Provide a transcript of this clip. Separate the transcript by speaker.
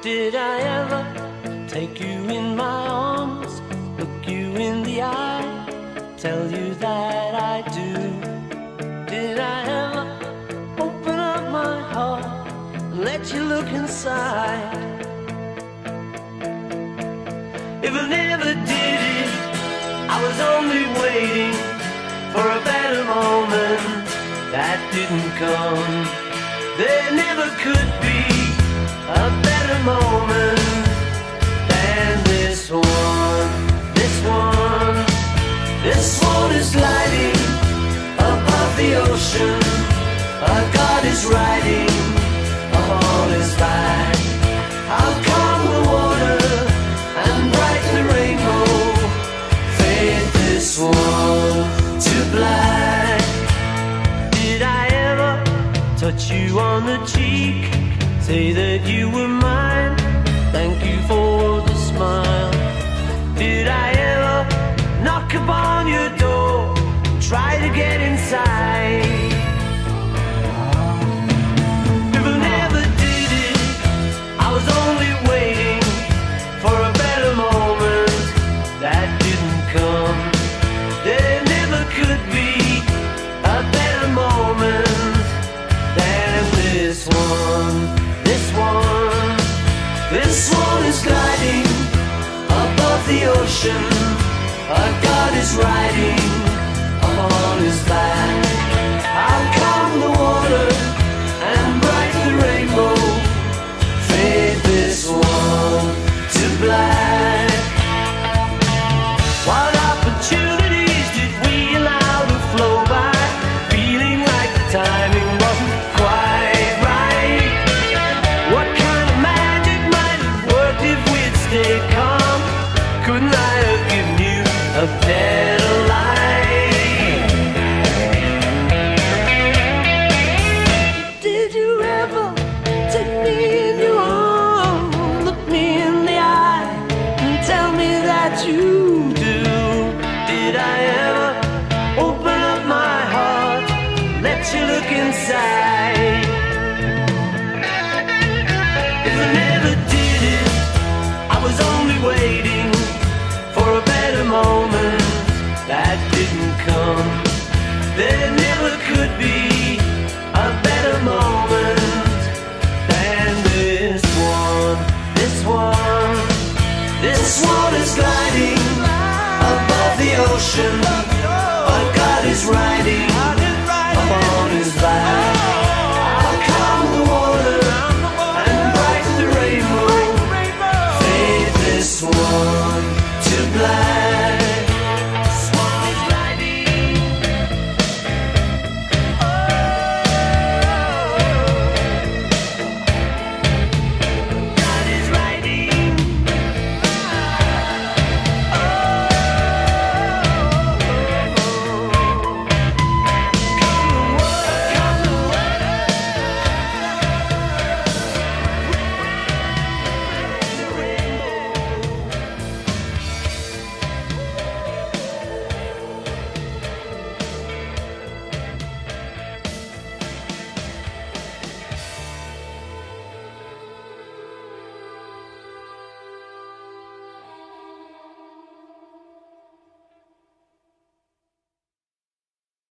Speaker 1: Did I ever take you in my arms, look you in the eye, tell you that I do? Did I ever open up my heart and let you look inside? If I never did it, I was only waiting for a better moment that didn't come. There never could be a better moment than this one. This one, this one is gliding above the ocean. A god is riding on his back. How calm the water and brighten the rainbow, fade this one to black. Did I ever touch you on the cheek, say that you were mine, thank you for the smile? Did I ever knock upon your door, try to get inside? If I never did it, I was only waiting for a better moment that didn't come. There never could be a better moment than this one. This one, this one is gliding above the ocean. A god is riding on his back.